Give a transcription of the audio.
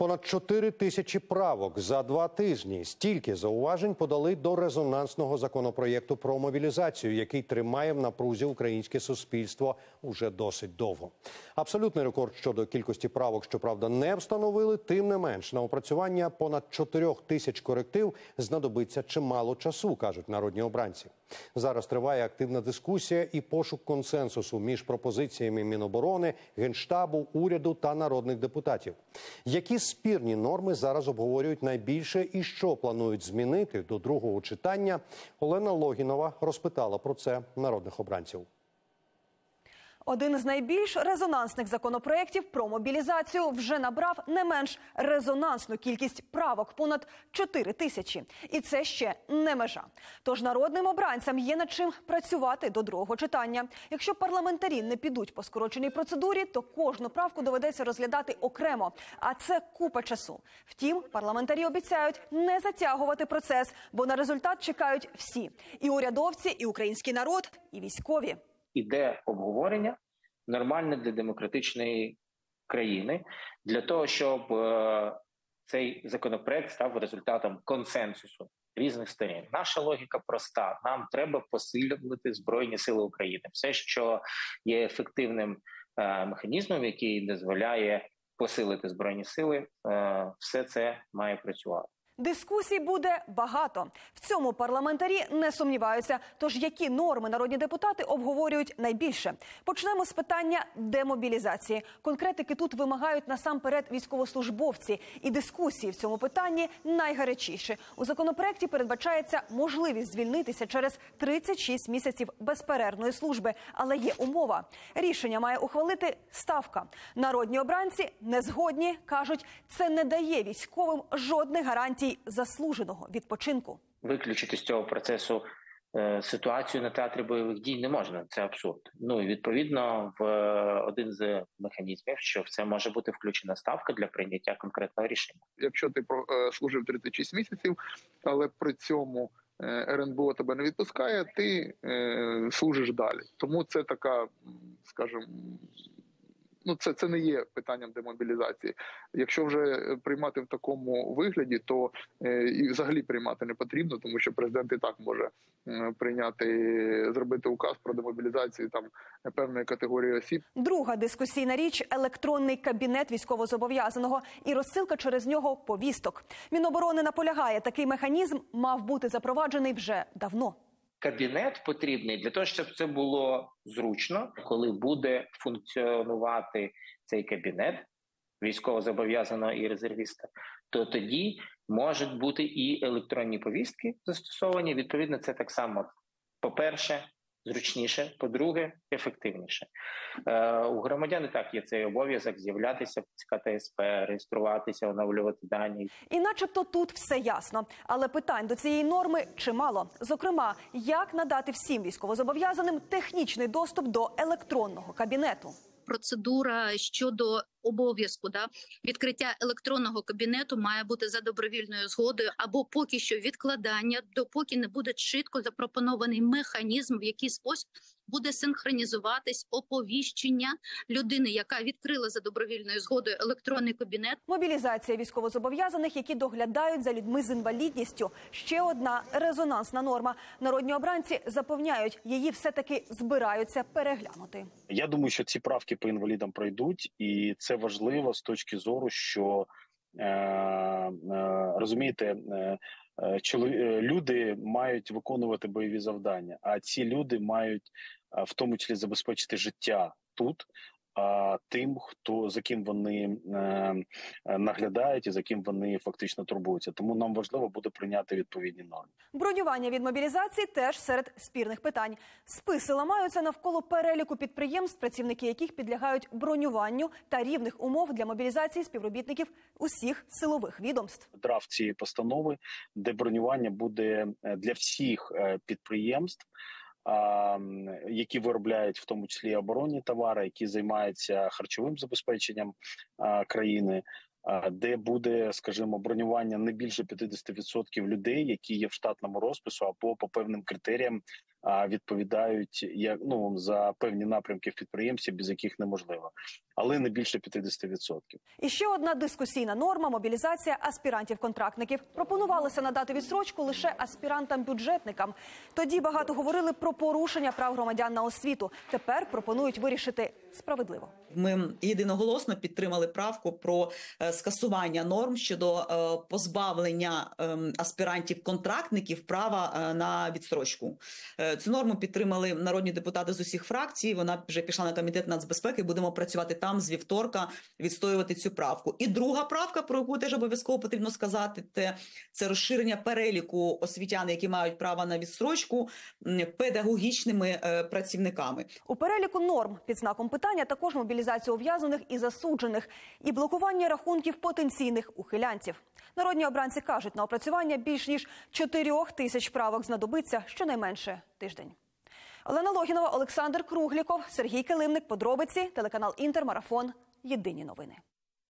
Понад 4 тисячі правок за 2 тижні. Стільки зауважень подали до резонансного законопроєкту про мобілізацію, який тримає в напрузі українське суспільство уже досить довго. Абсолютний рекорд щодо кількості правок, щоправда, не встановили. Тим не менш, на опрацювання понад 4 тисяч коректив знадобиться чимало часу, кажуть народні обранці. Зараз триває активна дискусія і пошук консенсусу між пропозиціями Міноборони, Генштабу, уряду та народних депутатів. Які спірні норми зараз обговорюють найбільше і що планують змінити до другого читання, Олена Логінова розпитала про це народних обранців. Один з найбільш резонансних законопроєктів про мобілізацію вже набрав не менш резонансну кількість правок – понад 4 тисячі. І це ще не межа. Тож народним обранцям є над чим працювати до другого читання. Якщо парламентарі не підуть по скороченій процедурі, то кожну правку доведеться розглядати окремо. А це купа часу. Втім, парламентарі обіцяють не затягувати процес, бо на результат чекають всі – і урядовці, і український народ, і військові. Іде обговорення нормальне для демократичної країни, для того, щоб цей законопроект став результатом консенсусу різних сторін. Наша логіка проста. Нам треба посилювати Збройні Сили України. Все, що є ефективним механізмом, який дозволяє посилити Збройні Сили, все це має працювати. Дискусій буде багато. В цьому парламентарі не сумніваються. Тож які норми народні депутати обговорюють найбільше? Почнемо з питання демобілізації. Конкретики тут вимагають насамперед військовослужбовці. І дискусії в цьому питанні найгарячіші. У законопроекті передбачається можливість звільнитися через 36 місяців безперервної служби. Але є умова. Рішення має ухвалити Ставка. Народні обранці не згодні, кажуть, це не дає військовим жодних гарантій заслуженого відпочинку. Виключити з цього процесу ситуацію на театрі бойових дій не можна, це абсурд. Ну і відповідно в один з механізмів, що в це може бути включена ставка для прийняття конкретного рішення. Якщо ти служив 36 місяців, але при цьому РНБО тебе не відпускає, ти служиш далі. Тому це така, скажімо, це не є питанням демобілізації. Якщо вже приймати в такому вигляді, то і взагалі приймати не потрібно, тому що президент і так може зробити указ про демобілізацію там певної категорії осіб. Друга дискусійна річ – електронний кабінет військовозобов'язаного і розсилка через нього повісток. Міноборони наполягає, такий механізм мав бути запроваджений вже давно. Кабінет потрібний для того, щоб це було зручно, коли буде функціонувати цей кабінет військовозобов'язаного і резервіста, то тоді можуть бути і електронні повістки застосовані. Відповідно, це так само, по-перше, зручніше, по-друге, ефективніше. У громадян і так є цей обов'язок з'являтися в ЦК та СП, реєструватися, оновлювати дані. І начебто тут все ясно. Але питань до цієї норми чимало. Зокрема, як надати всім військовозобов'язаним технічний доступ до електронного кабінету. Процедура щодо обов'язку відкриття електронного кабінету має бути за добровільною згодою або поки що відкладання, допоки не буде чітко запропонований механізм, в який спосіб буде синхронізуватись оповіщення людини, яка відкрила за добровільною згодою електронний кабінет. Мобілізація військовозобов'язаних, які доглядають за людьми з інвалідністю. Ще одна резонансна норма. Народні обранці запевняють, її все-таки збираються переглянути. Я думаю, що ці правки по інвалідам пройдуть, і це важливо з точки зору, що, розумієте, люди мають виконувати бойові завдання, а ці люди мають в тому числі забезпечити життя тут тим, за ким вони наглядають і за ким вони фактично турбуються. Тому нам важливо буде прийняти відповідні норми. Бронювання від мобілізації теж серед спірних питань. Списи ламаються навколо переліку підприємств, працівники яких підлягають бронюванню та рівних умов для мобілізації співробітників усіх силових відомств. Драфт цієї постанови, де бронювання буде для всіх підприємств, які виробляють в тому числі оборонні товари, які займаються харчовим забезпеченням країни, де буде, скажімо, бронювання не більше 50% людей, які є в штатному розпису або по певним критеріям відповідають за певні напрямки в підприємстві, без яких неможливо, але не більше 50%. І ще одна дискусійна норма – мобілізація аспірантів-контрактників. Пропонувалося надати відстрочку лише аспірантам-бюджетникам. Тоді багато говорили про порушення прав громадян на освіту. Тепер пропонують вирішити справедливо. Ми єдиноголосно підтримали правку про скасування норм щодо позбавлення аспірантів-контрактників права на відстрочку. Цю норму підтримали народні депутати з усіх фракцій. Вона вже пішла на комітет нацбезпеки. Будемо працювати там з вівторка, відстоювати цю правку. І друга правка, про яку теж обов'язково потрібно сказати, це розширення переліку освітян, які мають право на відстрочку, педагогічними працівниками. У переліку норм під знаком питання також мобілізація ув'язнених і засуджених, і блокування рахунків потенційних ухилянців. Народні обранці кажуть, на опрацювання більш ніж 4 тисяч правок знадобиться щонайменше тиждень. Олена Логінова, Олександр Кругліков, Сергій Килимник. Подробиці, телеканал «Інтер», Марафон. Єдині новини.